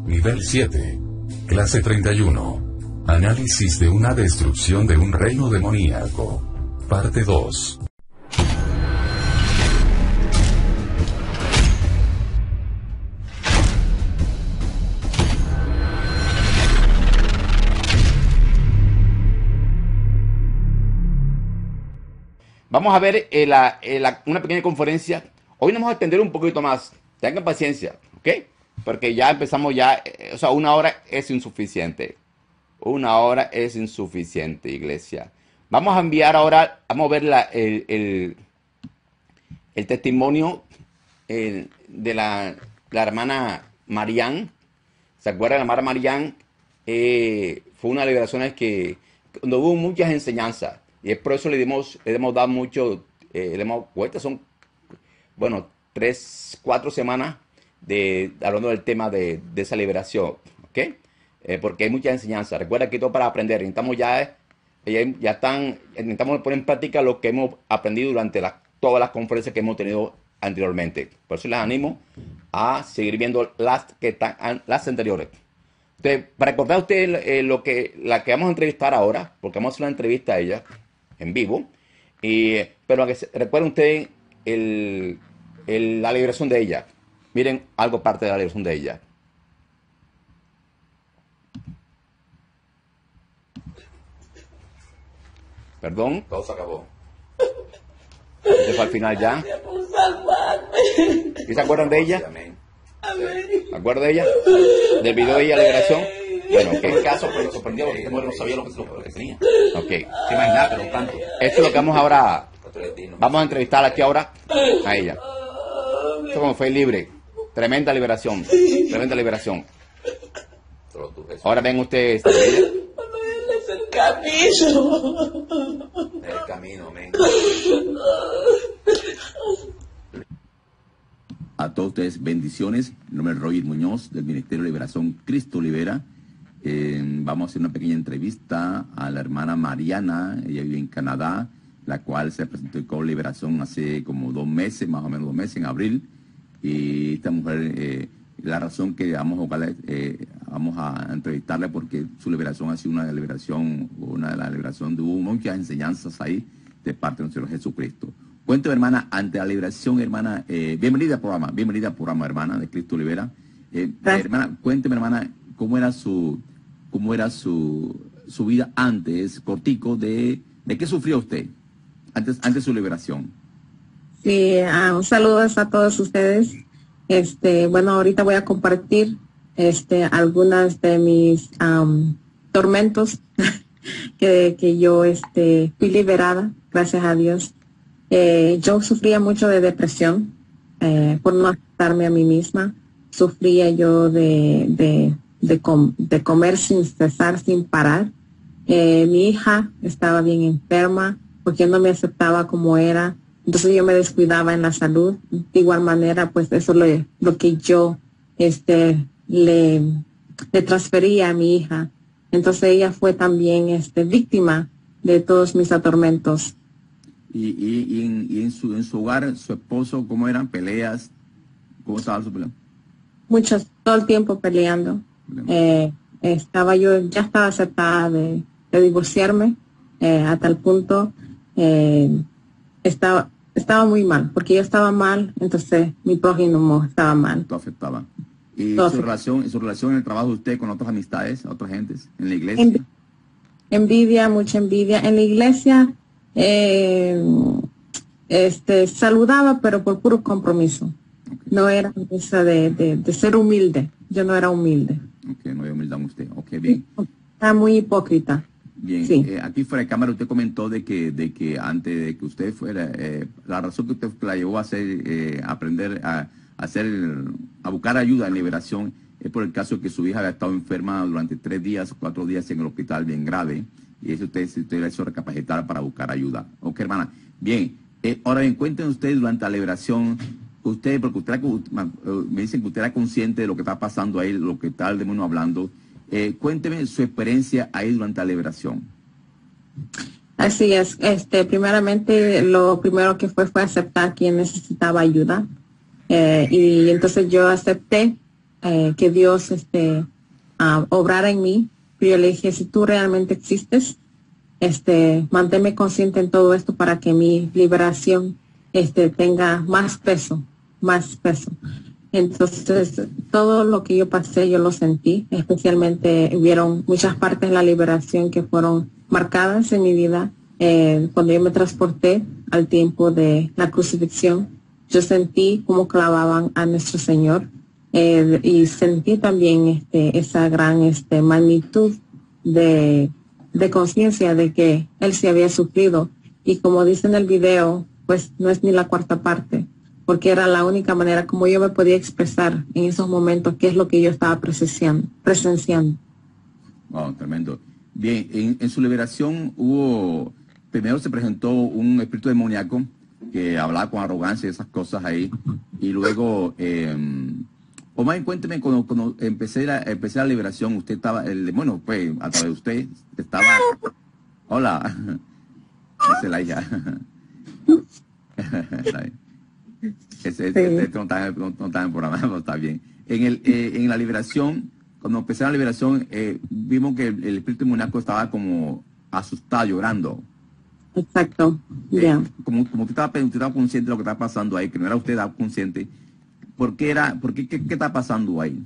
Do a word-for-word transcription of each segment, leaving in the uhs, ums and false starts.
Nivel siete. Clase treinta y uno. Análisis de una destrucción de un reino demoníaco. Parte dos. Vamos a ver eh, la, eh, la, una pequeña conferencia. Hoy nos vamos a extender un poquito más. Tengan paciencia, ¿ok? Porque ya empezamos ya, eh, o sea, una hora es insuficiente. Una hora es insuficiente, iglesia. Vamos a enviar ahora, vamos a ver la, el, el, el testimonio eh, de la, la hermana Marianne. ¿Se acuerdan? La hermana Marianne eh, fue una liberación que donde hubo muchas enseñanzas. Y es por eso le dimos, le hemos dado mucho, eh, le hemos vuelto, son, bueno, tres, cuatro semanas de hablando del tema de, de esa liberación, ¿ok? Eh, porque hay mucha enseñanza. Recuerda que todo para aprender. Necesitamos ya, ya, ya están, necesitamos poner en práctica lo que hemos aprendido durante la, todas las conferencias que hemos tenido anteriormente. Por eso les animo a seguir viendo las que están, las anteriores. Entonces, para recordar a ustedes eh, lo que, la que vamos a entrevistar ahora, porque vamos a hacer una entrevista a ella en vivo, y, pero que se, recuerden ustedes el, el, la liberación de ella. Miren algo parte de la liberación de ella. Perdón, todo se acabó. Este fue al final ya. ¿Y se acuerdan de ella? ¿Se acuerdan de ella? Del video de ella, la liberación. Bueno, que en caso pues, sorprendió porque este mujer no sabía lo que, lo que tenía. Ok, se imagínate, no tanto. Esto es lo que vamos ahora, vamos a entrevistar aquí ahora a ella. Esto como fue libre. Tremenda liberación, tremenda liberación. Ahora ven ustedes. Es el camino. El camino, men. A todos ustedes, bendiciones. Mi nombre es Roger Muñoz, del Ministerio de Liberación Cristo Libera. Eh, vamos a hacer una pequeña entrevista a la hermana Mariana, ella vive en Canadá, la cual se presentó con liberación hace como dos meses, más o menos dos meses, en abril. Y esta mujer, eh, la razón que vamos a, buscarle, eh, vamos a entrevistarle porque su liberación ha sido una liberación, una de las liberaciones, hubo muchas enseñanzas ahí de parte de nuestro Señor Jesucristo. Cuéntame, hermana, ante la liberación, hermana, eh, bienvenida al programa, bienvenida al programa, hermana, de Cristo Libera. Eh, hermana, cuénteme, hermana, cómo era su, cómo era su, su vida antes, cortico, de, de qué sufrió usted antes, antes de su liberación. Sí, uh, un saludo a todos ustedes. Este, bueno, ahorita voy a compartir este, algunas de mis um, tormentos que, que yo este, fui liberada, gracias a Dios. Eh, yo sufría mucho de depresión eh, por no aceptarme a mí misma. Sufría yo de, de, de, com de comer sin cesar, sin parar. Eh, mi hija estaba bien enferma porque no me aceptaba como era. Entonces yo me descuidaba en la salud. De igual manera, pues eso es lo, lo que yo este, le, le transfería a mi hija. Entonces ella fue también este, víctima de todos mis atormentos. Y, y, y, en, y en, su, en su hogar, su esposo, ¿cómo eran? ¿Peleas? ¿Cómo estaba su pelea? Muchos, todo el tiempo peleando. Eh, estaba yo, ya estaba aceptada de, de divorciarme, eh, a tal punto, eh, estaba, estaba muy mal, porque yo estaba mal, entonces mi prójimo estaba mal. Todo afectaba. ¿Y todo su afectaba. relación, su relación en el trabajo de usted con otras amistades, otras gentes, en la iglesia? Env envidia, mucha envidia. En la iglesia, eh, este, saludaba, pero por puro compromiso. Okay. No era esa de, de, de ser humilde. Yo no era humilde. Ok, no había humildad en usted. Ok, bien. Está muy hipócrita. Bien, sí. eh, aquí fuera de cámara usted comentó de que, de que antes de que usted fuera, eh, la razón que usted la llevó a hacer, eh, aprender a, a hacer, a buscar ayuda en liberación, es por el caso que su hija había estado enferma durante tres días, cuatro días en el hospital bien grave, y eso usted, usted le hizo recapacitar para buscar ayuda. Ok, hermana. Bien, eh, ahora bien, cuéntenos ustedes durante la liberación, usted, porque usted me dicen que usted era consciente de lo que está pasando ahí, lo que está el demonio hablando. Eh, cuénteme su experiencia ahí durante la liberación. Así es. Este, primeramente, lo primero que fue fue aceptar que necesitaba ayuda. Eh, y entonces yo acepté eh, que Dios este, uh, obrara en mí. Yo le dije, si tú realmente existes, este, manténme consciente en todo esto para que mi liberación este, tenga más peso, más peso. Entonces, todo lo que yo pasé, yo lo sentí. Especialmente, hubieron muchas partes de la liberación que fueron marcadas en mi vida. Eh, cuando yo me transporté al tiempo de la crucifixión, yo sentí cómo clavaban a nuestro Señor. Eh, y sentí también este, esa gran este, magnitud de, de conciencia de que Él sí había sufrido. Y como dice en el video, pues no es ni la cuarta parte, porque era la única manera como yo me podía expresar en esos momentos qué es lo que yo estaba presenciando. presenciando. Wow, tremendo. Bien, en, en su liberación hubo, primero se presentó un espíritu demoníaco que hablaba con arrogancia y esas cosas ahí, y luego... Eh, Omar, cuénteme, cuando, cuando empecé, la, empecé la liberación, usted estaba, el demonio, pues, a través de usted, estaba... Hola, dice la hija. Ese, este, este no está, no, no está en el programa, no está bien. En, el, eh, en la liberación, cuando empecé la liberación, eh, vimos que el, el espíritu demoníaco estaba como asustado, llorando. Exacto, ya. Eh, Yeah. Como, como usted estaba, usted estaba consciente de lo que estaba pasando ahí, que no era usted estaba consciente. ¿Por qué era, por qué, qué, qué está pasando ahí?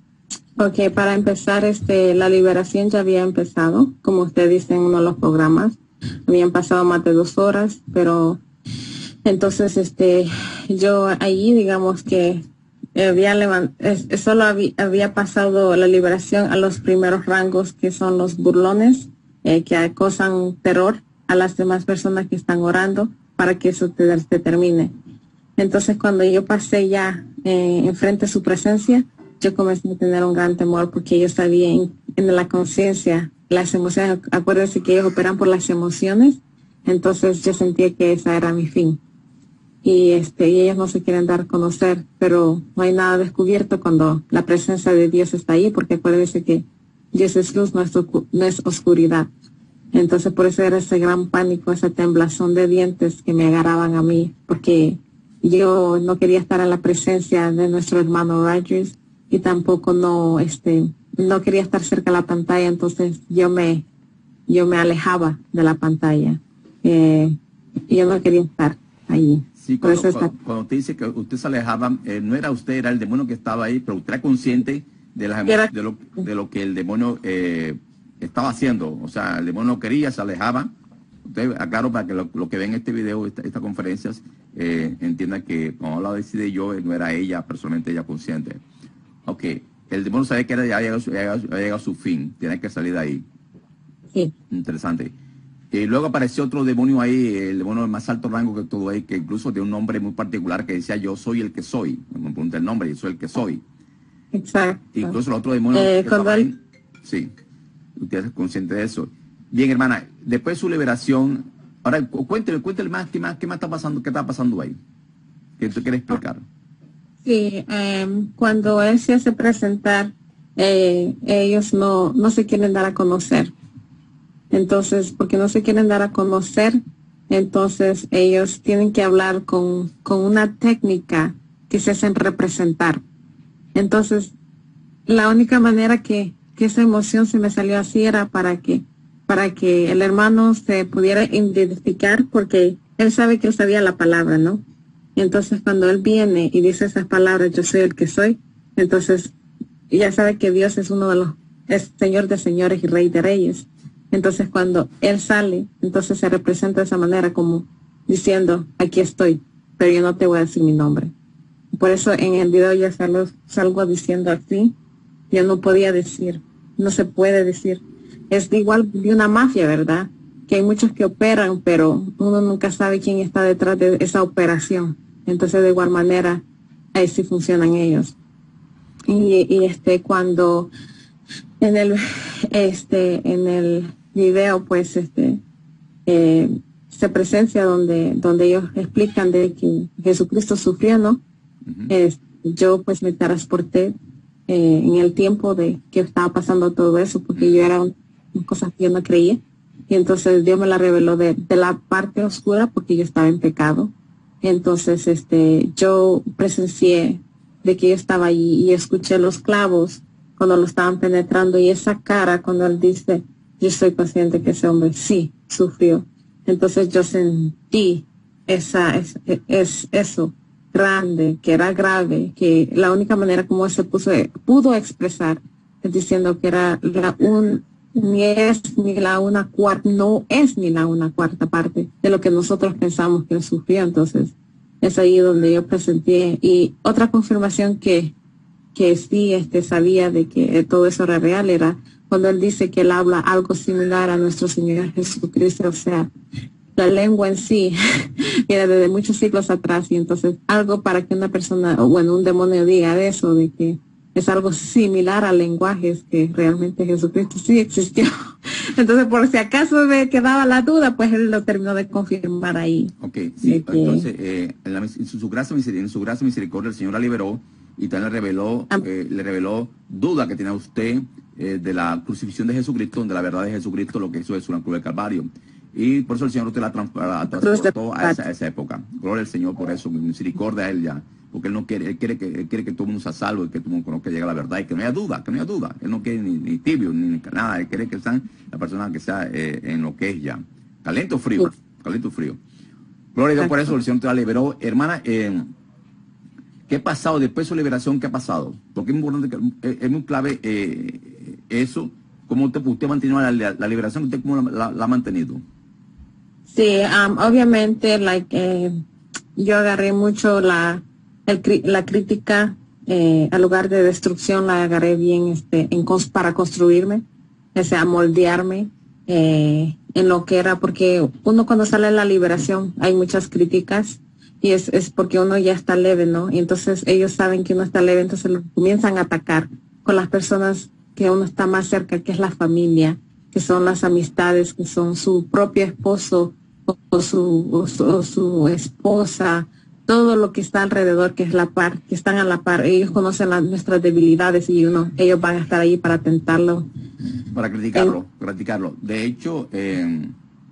Ok, para empezar, este, la liberación ya había empezado, como usted dice en uno de los programas. Habían pasado más de dos horas, pero entonces, este, yo allí, digamos que había levant es, solo había, había pasado la liberación a los primeros rangos, que son los burlones, eh, que causan terror a las demás personas que están orando para que eso te, te termine. Entonces, cuando yo pasé ya eh, enfrente de su presencia, yo comencé a tener un gran temor porque yo sabía en, en la conciencia, las emociones, acuérdense que ellos operan por las emociones, entonces yo sentía que ese era mi fin. Y, este, y ellos no se quieren dar a conocer, pero no hay nada descubierto cuando la presencia de Dios está ahí, porque acuérdense que Dios es luz, no es, no es oscuridad. Entonces, por eso era ese gran pánico, esa temblazón de dientes que me agarraban a mí, porque yo no quería estar en la presencia de nuestro hermano Rogers y tampoco no, este, no quería estar cerca de la pantalla, entonces yo me, yo me alejaba de la pantalla. Eh, yo no quería estar allí. Sí, por cuando, eso está... cuando, cuando usted dice que usted se alejaba, eh, no era usted, era el demonio que estaba ahí, pero usted era consciente de, las Era... de, lo, de lo que el demonio eh, estaba haciendo. O sea, el demonio no quería, se alejaba. Usted, aclaro para que lo, lo que ven en este video, estas esta conferencias, eh, entiendan que cuando la decide yo, no era ella, personalmente ella consciente. Ok, el demonio sabía que era, ya había llegado, llegado a su fin, tiene que salir de ahí. Sí. Interesante. Y luego apareció otro demonio ahí, el demonio de más alto rango que todo ahí, que incluso de un nombre muy particular que decía yo soy el que soy. Me pregunté el nombre, yo soy el que soy. Exacto. Incluso el otro demonio eh, que cuando estaba él... ahí, sí, usted es consciente de eso. Bien, hermana, después de su liberación, ahora cuéntele, cuéntele más, ¿qué más, qué más está pasando, qué está pasando ahí? ¿Qué tú quieres explicar? Sí, eh, cuando él se hace presentar, eh, ellos no, no se quieren dar a conocer. Entonces, porque no se quieren dar a conocer, entonces ellos tienen que hablar con, con una técnica que se hacen representar. Entonces, la única manera que, que esa emoción se me salió así era para que, para que el hermano se pudiera identificar, porque él sabe que él sabía la palabra, ¿no? Entonces, cuando él viene y dice esas palabras, yo soy el que soy, entonces ya sabe que Dios es uno de los, es Señor de señores y Rey de reyes. Entonces, cuando él sale, entonces se representa de esa manera, como diciendo, aquí estoy, pero yo no te voy a decir mi nombre. Por eso en el video ya salgo, salgo diciendo así, yo no podía decir, no se puede decir. Es igual de una mafia, ¿verdad? Que hay muchos que operan, pero uno nunca sabe quién está detrás de esa operación. Entonces, de igual manera, ahí sí funcionan ellos. Y, y este, cuando en el, este, en el video, pues, este, eh, se presencia donde, donde ellos explican de que Jesucristo sufrió, ¿no? Uh-huh. eh, yo, pues, me transporté eh, en el tiempo de que estaba pasando todo eso, porque yo era un, cosas que yo no creía. Y entonces Dios me la reveló de, de la parte oscura, porque yo estaba en pecado. Entonces, este, yo presencié de que yo estaba allí y escuché los clavos cuando lo estaban penetrando y esa cara cuando él dice, yo soy consciente que ese hombre sí sufrió. Entonces yo sentí esa, es, es eso grande, que era grave, que la única manera como él se puso, pudo expresar es diciendo que era la un, ni es ni la una cuarta, no es ni la una cuarta parte de lo que nosotros pensamos que él sufrió. Entonces es ahí donde yo presenté. Y otra confirmación que, que sí este, sabía de que todo eso era real era cuando él dice que él habla algo similar a nuestro Señor Jesucristo, o sea, la lengua en sí viene desde muchos siglos atrás, y entonces algo para que una persona, o bueno, un demonio diga de eso, de que es algo similar a lenguajes que realmente Jesucristo sí existió. Entonces, por si acaso me quedaba la duda, pues él lo terminó de confirmar ahí. Ok, sí, que, entonces, eh, en, la, en, su, su gracia, en su gracia misericordia, el Señor la liberó y también le reveló, eh, le reveló duda que tenía usted eh, de la crucifixión de Jesucristo, de la verdad de Jesucristo, lo que hizo es una cruz del Calvario. Y por eso el Señor usted la, trans, la transportó a esa, a esa época. Gloria al Señor por eso, misericordia a Él ya. Porque Él no quiere, Él quiere que, él quiere que todo el mundo sea salvo, y que todo el mundo conozca, llegue a la verdad, y que no haya duda, que no haya duda. Él no quiere ni, ni tibio, ni nada. Él quiere que sean la persona que sea eh, en lo que es ya. Caliente o frío, caliente o frío. Gloria a Dios por eso, el Señor te la liberó. Hermana, eh, ¿qué ha pasado después de su liberación? ¿Qué ha pasado? Porque es muy importante, que, eh, es muy clave eh, eso. ¿Cómo usted, usted ha mantenido la, la, la liberación? ¿Usted cómo la, la, la ha mantenido? Sí, um, obviamente, like, eh, yo agarré mucho la, el, la crítica eh, al lugar de destrucción, la agarré bien este, en, para construirme, o sea, moldearme eh, en lo que era, porque uno cuando sale de la liberación hay muchas críticas y es, es porque uno ya está leve, ¿no? Y entonces ellos saben que uno está leve, entonces lo comienzan a atacar con las personas que uno está más cerca, que es la familia, que son las amistades, que son su propio esposo o su, o su, o su esposa, todo lo que está alrededor, que es la par, que están a la par. Ellos conocen las, nuestras debilidades y uno, ellos van a estar ahí para tentarlo. Para criticarlo, eh, criticarlo. De hecho, eh,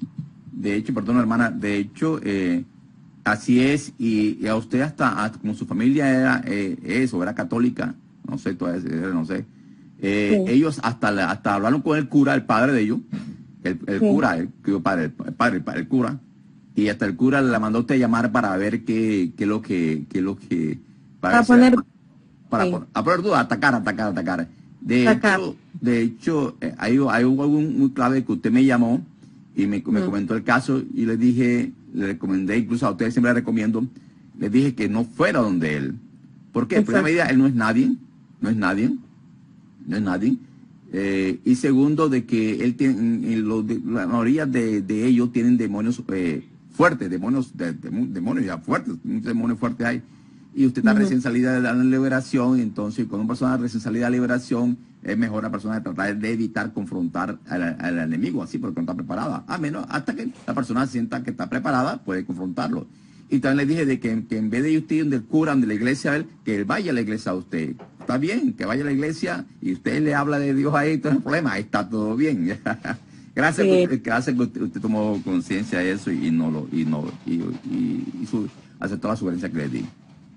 de hecho, perdón hermana, de hecho, eh, así es, y, y a usted hasta, hasta como su familia era eh, eso, era católica, no sé, todavía, no sé, eh, sí. Ellos hasta, hasta hablaron con el cura, el padre de ellos, el, el sí. cura, el, el padre, el padre, el padre, el cura, y hasta el cura la mandó a usted llamar para ver qué, qué es lo que, qué es lo que, para, para poner, para sí. poner, a poner duda, atacar, atacar, atacar. De atacar. hecho, de hecho, eh, hay, hay algo muy clave que usted me llamó y me, me mm. comentó el caso y le dije, le recomendé, incluso a ustedes siempre le recomiendo, le dije que no fuera donde él. ¿Por qué? En primera medida, él no es nadie, no es nadie, no es nadie. Eh, y segundo, de que él tiene, lo de, la mayoría de, de ellos tienen demonios eh, fuertes, demonios, de, de, demonios ya fuertes, muchos demonios fuertes hay. Y usted está uh-huh. recién salida de la liberación, entonces con una persona recién salida de la liberación, es mejor la persona de tratar de evitar confrontar al, al enemigo, así porque no está preparada. A menos, hasta que la persona sienta que está preparada, puede confrontarlo. Y también le dije de que, que en vez de usted donde el cura, donde la iglesia, él, que él vaya a la iglesia a usted. Está bien, que vaya a la iglesia y usted le habla de Dios ahí, todo el problema, ahí está todo bien. Gracias, sí. que, gracias que usted, usted tomó conciencia de eso y no lo, y no, y, y, y su, aceptó la sugerencia que le di.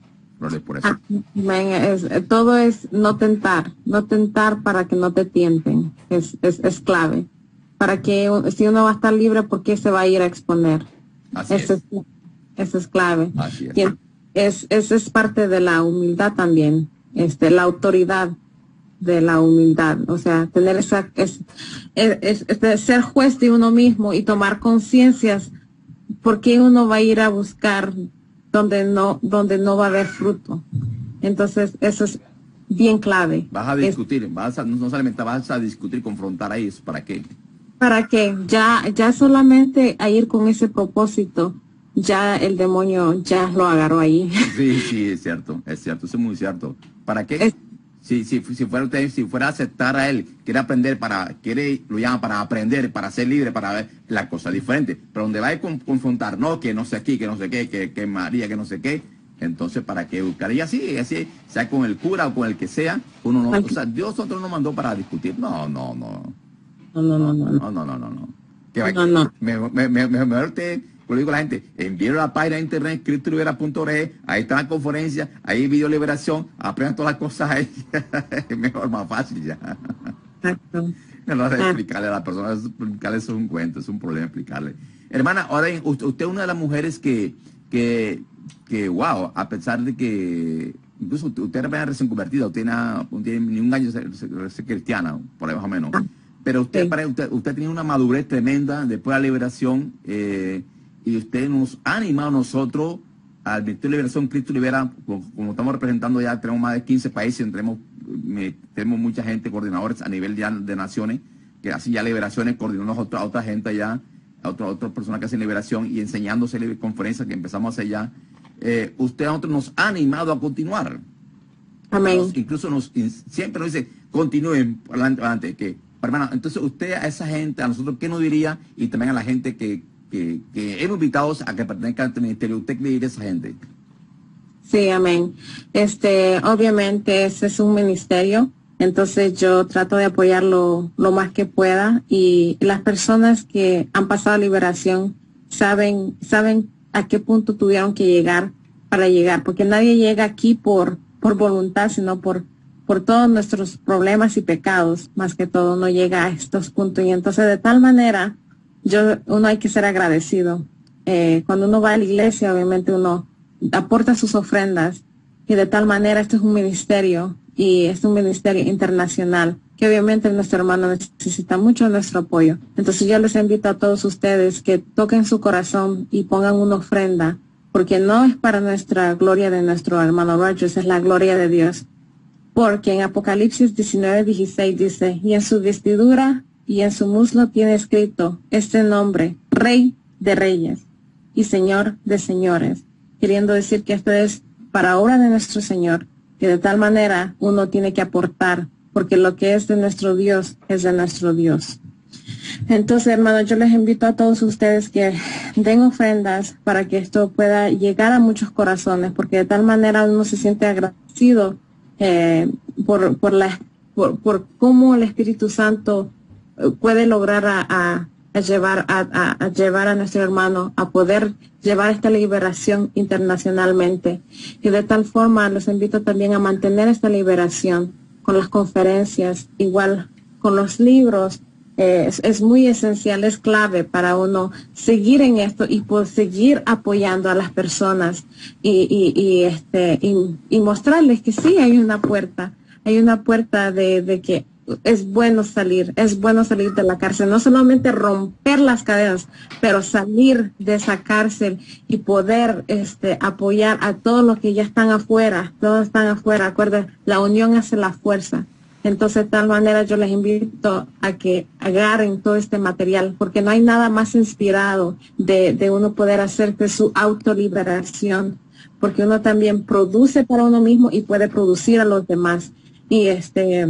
Por eso. Ah, man, es, todo es no tentar, no tentar para que no te tienten, es, es, es clave. Para que si uno va a estar libre, ¿por qué se va a ir a exponer? Así eso es. es. Eso es clave. Así es. Y es, es, es parte de la humildad también, este, la autoridad de la humildad, o sea, tener esa, es, es, es, es ser juez de uno mismo y tomar conciencias, porque uno va a ir a buscar donde no, donde no va a haber fruto. Entonces, eso es bien clave. Vas a discutir, es, vas a, no solamente vas a discutir, confrontar ahí, ¿para qué? Para que ya, ya solamente a ir con ese propósito, ya el demonio ya lo agarró ahí. Sí, sí, es cierto, es cierto, eso es muy cierto. ¿Para qué? Es, si, si, si fuera usted, si fuera a aceptar a él, quiere aprender para, quiere, lo llama para aprender, para ser libre, para ver la cosa diferente. Pero donde va a con, confrontar, no, que no sé aquí, que no sé qué, que, que María, que no sé qué, entonces para qué buscar. Y así, así, sea con el cura o con el que sea, uno no, o sea, Dios otro nos mandó para discutir. No, no, no. No, no, no, no. No, no, no, no, no. Que no, no. Mejor, mejor, mejor usted Pues le digo a la gente, envíen a la página de internet, cristo libera punto org, ahí está la conferencia, ahí hay video liberación, aprendan todas las cosas ahí. Es mejor, más fácil ya. Exacto. No de explicarle a la persona, explicarle eso es un cuento, es un problema explicarle. Hermana, ahora usted, usted es una de las mujeres que, que, que, wow, a pesar de que, incluso usted, usted era recién convertida, usted no tiene ni un año de ser, ser cristiana, por ahí más o menos. Pero usted, Sí. para, usted, usted tenía una madurez tremenda después de la liberación, eh, y usted nos ha animado a nosotros al Ministerio de Liberación Cristo Libera, como, como estamos representando ya, tenemos más de quince países, tenemos, me, tenemos mucha gente, coordinadores a nivel ya de naciones, que hacen ya liberaciones, coordinamos a otra, a otra gente allá, a otra, a otras personas que hacen liberación y enseñándose conferencias que empezamos a hacer ya. Eh, usted a nosotros nos ha animado a continuar. Amén. Nos, incluso nos siempre nos dice, continúen adelante, adelante, que, hermano, entonces usted a esa gente, a nosotros, ¿qué nos diría? Y también a la gente que, que, que hemos invitado a que pertenezcan a este ministerio, ¿usted qué le diría a esa gente? Sí, amén. Este, obviamente ese es un ministerio, entonces yo trato de apoyarlo lo más que pueda y las personas que han pasado liberación saben, saben a qué punto tuvieron que llegar para llegar, porque nadie llega aquí por, por voluntad, sino por, por todos nuestros problemas y pecados, más que todo uno llega a estos puntos y entonces de tal manera yo, uno hay que ser agradecido. Eh, cuando uno va a la iglesia, obviamente uno aporta sus ofrendas y de tal manera esto es un ministerio y es un ministerio internacional que obviamente nuestro hermano necesita mucho de nuestro apoyo. Entonces yo les invito a todos ustedes que toquen su corazón y pongan una ofrenda, porque no es para nuestra gloria de nuestro hermano Rogers, es la gloria de Dios. Porque en Apocalipsis diecinueve dieciséis dice, y en su vestidura y en su muslo tiene escrito este nombre, Rey de Reyes y Señor de Señores, queriendo decir que esto es para obra de nuestro Señor, que de tal manera uno tiene que aportar, porque lo que es de nuestro Dios es de nuestro Dios. Entonces, hermanos, yo les invito a todos ustedes que den ofrendas para que esto pueda llegar a muchos corazones, porque de tal manera uno se siente agradecido eh, por, por, la, por, por cómo el Espíritu Santo puede lograr a, a, a llevar a, a, a llevar a nuestro hermano a poder llevar esta liberación internacionalmente. Y de tal forma los invito también a mantener esta liberación con las conferencias, igual con los libros. Eh, es, es muy esencial, es clave para uno seguir en esto y por seguir apoyando a las personas y, y, y, este, y, y mostrarles que sí hay una puerta, hay una puerta de, de que es bueno salir, es bueno salir de la cárcel, no solamente romper las cadenas, pero salir de esa cárcel y poder este, apoyar a todos los que ya están afuera, todos están afuera. Acuérdense, la unión hace la fuerza. Entonces, de tal manera yo les invito a que agarren todo este material, porque no hay nada más inspirado de, de uno poder hacer que su autoliberación, porque uno también produce para uno mismo y puede producir a los demás. Y este...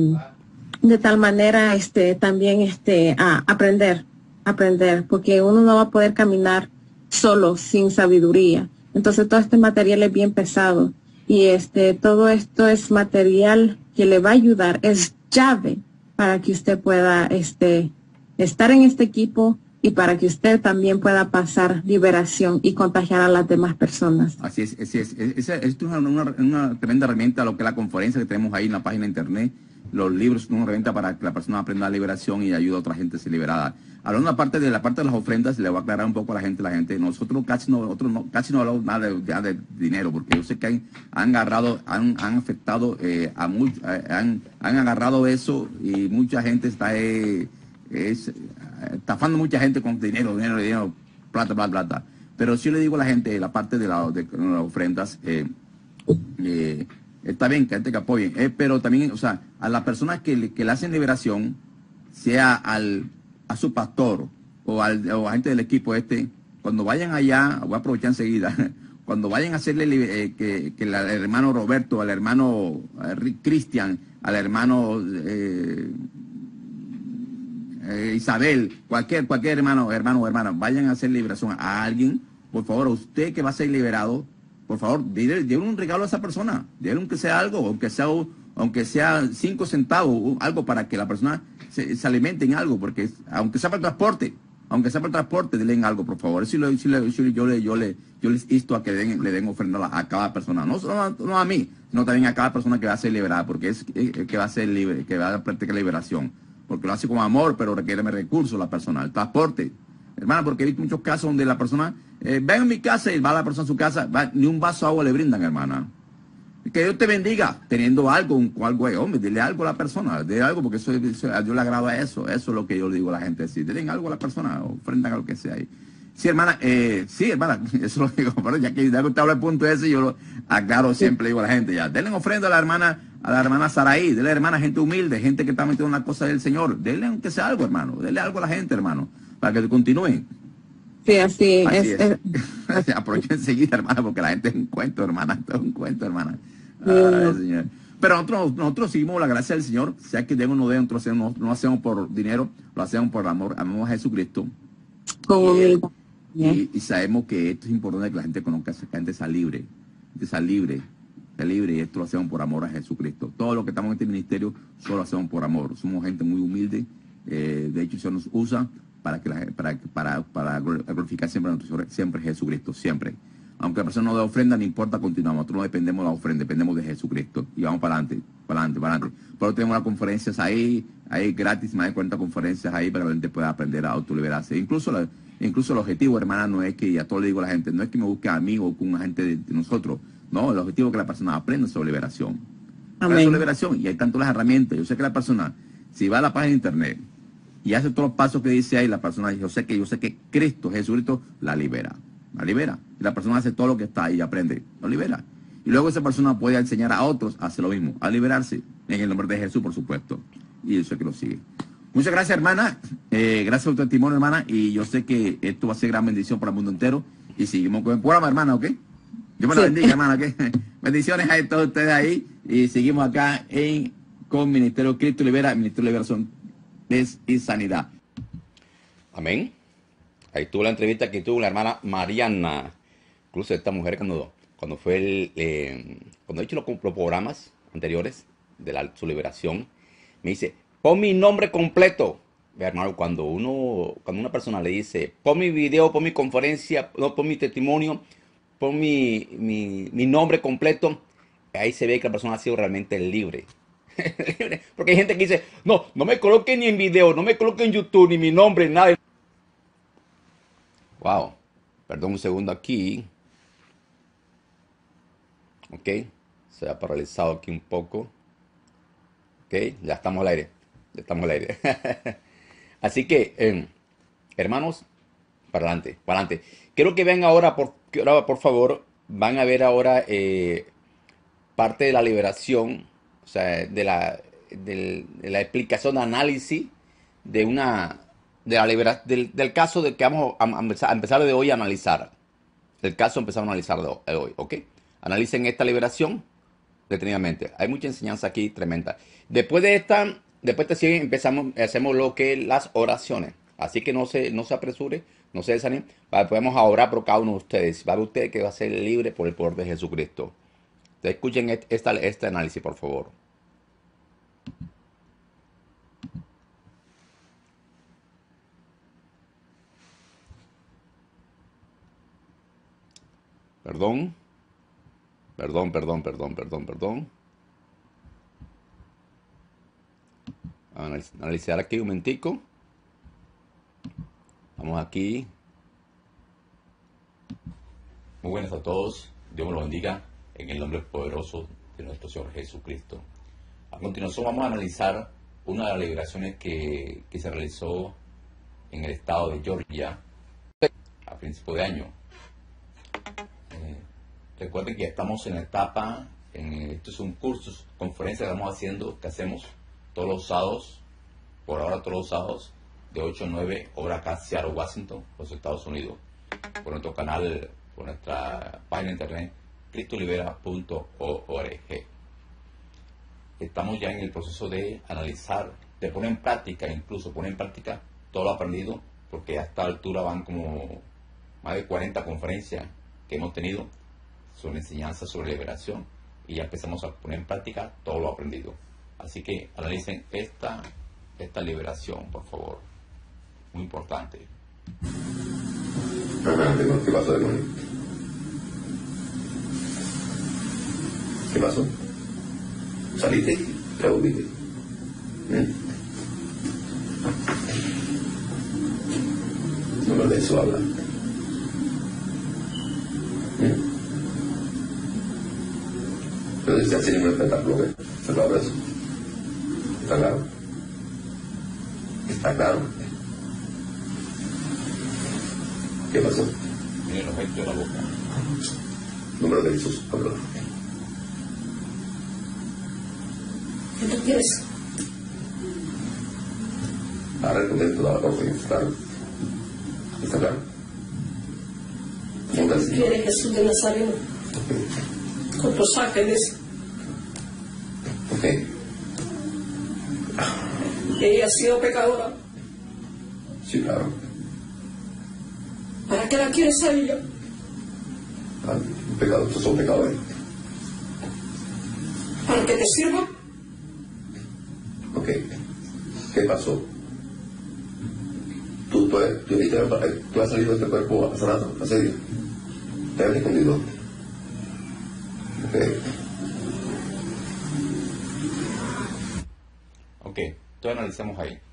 de tal manera este también este a aprender aprender porque uno no va a poder caminar solo sin sabiduría. Entonces todo este material es bien pesado y este todo esto es material que le va a ayudar, es llave para que usted pueda este estar en este equipo y para que usted también pueda pasar liberación y contagiar a las demás personas. Así es, así es. Esa es una, una, una tremenda herramienta, lo que es la conferencia que tenemos ahí en la página de internet. Los libros son una herramienta para que la persona aprenda la liberación y ayude a otra gente a ser liberada. Hablando aparte de la parte de las ofrendas, le voy a aclarar un poco a la gente, la gente, nosotros casi no, nosotros no, casi no hablamos nada de, de, de dinero, porque yo sé que han, han agarrado, han, han afectado eh, a muchos, eh, han, han agarrado eso y mucha gente está eh, es, estafando mucha gente con dinero, dinero, dinero, plata, plata, plata. Pero sí le digo a la gente, la parte de, la, de, de las ofrendas, eh, eh, está bien que gente que apoyen, eh, pero también, o sea, a las personas que le, que le hacen liberación, sea al, a su pastor o, al, o a gente del equipo este, cuando vayan allá, voy a aprovechar enseguida, cuando vayan a hacerle eh, que, que el hermano Roberto, al hermano eh, Cristian, al hermano eh, eh, Isabel, cualquier, cualquier hermano, hermano o hermana, vayan a hacer liberación a alguien, por favor, a usted que va a ser liberado, por favor, déle un regalo a esa persona, déle aunque sea algo, aunque sea, aunque sea cinco centavos, algo para que la persona se, se alimente en algo, porque aunque sea para el transporte, aunque sea por transporte, denle algo, por favor. Si, lo, si, le, si yo, le, yo, le, yo les insto a que den, le den ofrenda a, a cada persona, no solo a, no a mí, sino también a cada persona que va a ser liberada, porque es que va a ser libre, que va a practicar liberación, porque lo hace con amor, pero requiere recursos la persona, el transporte. Hermana, porque he visto muchos casos donde la persona, eh, ven a mi casa y va la persona a su casa, va, ni un vaso de agua le brindan, hermana. Que Dios te bendiga, teniendo algo, un, algo, hombre, dile algo a la persona, dile algo, porque eso, eso, a Dios le agrada eso, eso es lo que yo le digo a la gente, decir, denle algo a la persona, ofrendan a lo que sea ahí. Sí, hermana, eh, sí, hermana, eso lo digo, pero ya que ya usted habla el punto ese, yo lo aclaro, siempre digo a la gente, ya, denle ofrenda a la hermana, a la hermana Saraí, denle hermana, gente humilde, gente que está metiendo en la cosa del Señor, denle aunque sea algo, hermano, denle algo a la gente, hermano, para que continúen. Sí, así, Así es. es. es. Aprovecho enseguida, hermana, porque la gente es un cuento, hermana, esto es un cuento, hermana. Ay, Señor. Pero nosotros, nosotros seguimos la gracia del Señor, sea que den o no den, nosotros no, no lo hacemos por dinero, lo hacemos por amor, amamos a Jesucristo. Con humildad. Y, y sabemos que esto es importante que la gente conozca, que la gente sea libre, que sea libre, sea libre, y esto lo hacemos por amor a Jesucristo. Todo lo que estamos en este ministerio, solo lo hacemos por amor. Somos gente muy humilde, eh, de hecho, se nos usa para que la, para, para, para glorificar siempre a nuestro Señor, siempre Jesucristo, siempre. Aunque la persona no dé ofrenda, no importa, continuamos. Nosotros no dependemos de la ofrenda, dependemos de Jesucristo. Y vamos para adelante, para adelante, para adelante. Por eso tenemos las conferencias ahí, ahí gratis, más de cuarenta conferencias ahí para que la gente pueda aprender a autoliberarse. Incluso, la, incluso el objetivo, hermana, no es que, y a todo le digo a la gente, no es que me busque a mí o con una gente de, de nosotros. No, el objetivo es que la persona aprenda sobre liberación. Amén. Sobre liberación. Y hay tantas las herramientas. Yo sé que la persona, si va a la página de internet y hace todos los pasos que dice ahí, la persona dice, yo sé que, yo sé que Cristo, Jesucristo, la libera. La libera. Y la persona hace todo lo que está ahí y aprende. Lo libera. Y luego esa persona puede enseñar a otros a hacer lo mismo. A liberarse. En el nombre de Jesús, por supuesto. Y yo sé que lo sigue. Muchas gracias, hermana. Eh, gracias por tu testimonio, hermana. Y yo sé que esto va a ser gran bendición para el mundo entero. Y seguimos con el programa, hermana, ¿ok? Yo me lo sí. bendiga, hermana, ¿ok? Bendiciones a todos ustedes ahí. Y seguimos acá en con Ministerio Cristo Libera, Ministerio de Liberación y Sanidad. Amén. Ahí tuvo la entrevista que tuvo la hermana Mariana. Incluso esta mujer cuando, cuando fue el, eh, cuando he hecho los, los programas anteriores de la, su liberación, me dice, pon mi nombre completo. Ve, hermano, cuando uno, cuando una persona le dice, pon mi video, pon mi conferencia, no, pon mi testimonio, pon mi, mi, mi nombre completo, ahí se ve que la persona ha sido realmente libre. Porque hay gente que dice, no, no me coloque ni en video, no me coloque en YouTube, ni mi nombre, nada. Wow, perdón un segundo aquí. Ok, se ha paralizado aquí un poco. Ok, ya estamos al aire. Ya estamos al aire. Así que, eh, hermanos, para adelante, para adelante. Quiero que vean ahora, por, ahora, por favor, van a ver ahora eh, parte de la liberación, o sea, de la, de, de la explicación de análisis de una... De la libera, del, del caso de que vamos a, a, empezar, a empezar de hoy a analizar. El caso empezamos a analizar de, de hoy, ¿ok? Analicen esta liberación detenidamente. Hay mucha enseñanza aquí tremenda. Después de esta, después de esta empezamos, hacemos lo que es las oraciones. Así que no se, no se apresure, no se desanime. Podemos orar por cada uno de ustedes. Va a ver usted que va a ser libre por el poder de Jesucristo. Entonces, escuchen esta, este análisis, por favor. Perdón, perdón, perdón, perdón, perdón, perdón. Vamos a analizar aquí un momentico. Vamos aquí. Muy buenas a todos. Dios me lo bendiga en el nombre poderoso de nuestro Señor Jesucristo. A continuación vamos a analizar una de las liberaciones que, que se realizó en el estado de Georgia a principios de año. Recuerden que estamos en la etapa, en, esto es un curso, conferencia que estamos haciendo, que hacemos todos los sábados, por ahora todos los sábados, de ocho a nueve, hora acá, Seattle, Washington, los Estados Unidos, por nuestro canal, por nuestra página de internet, cristo libera punto org. Estamos ya en el proceso de analizar, de poner en práctica, incluso poner en práctica todo lo aprendido, porque a esta altura van como más de cuarenta conferencias que hemos tenido sobre enseñanza sobre liberación y ya empezamos a poner en práctica todo lo aprendido. Así que analicen esta, esta liberación, por favor. Muy importante. Ajá, ¿qué pasó, demonio? ¿Qué pasó? ¿Saliste? ¿Te volviste? ¿Eh? No me de eso habla. ¿Eh? Pero desde hace un espectáculo, ¿qué? ¿Está claro eso? ¿Está claro? ¿Está claro? ¿Qué pasó? Tiene los efectos de la boca. Número de Jesús, perdón. ¿Qué tú quieres? Ahora responder toda la cosa, ¿está claro? ¿Está claro? ¿Cómo te haces? ¿Quieres Jesús de Nazareno? Con tus ángeles. Ok. Ella ha sido pecadora. Sí, claro. ¿Para qué la quieres a ella? Ah, pecado, estos son pecadores. ¿Para que te sirva? Ok. ¿Qué pasó? Tú, tú, tú, tú, tú has salido de este cuerpo hace rato, hace días. Te has escondido. Ok. Ok, entonces analicemos ahí.